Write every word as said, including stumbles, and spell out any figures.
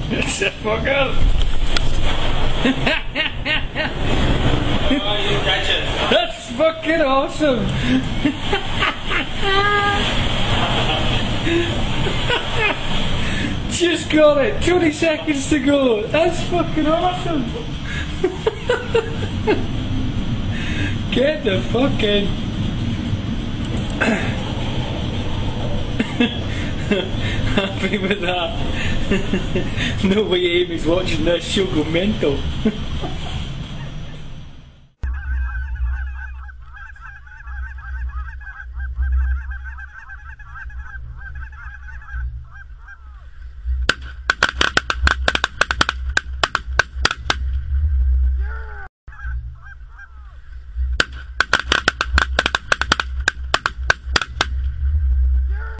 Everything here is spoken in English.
It's a fucker. Oh, you catch it. That's fucking awesome. Just got it. twenty seconds to go. That's fucking awesome. Get the fuck in. Happy with that. No way Amy's watching this, she'll go mental.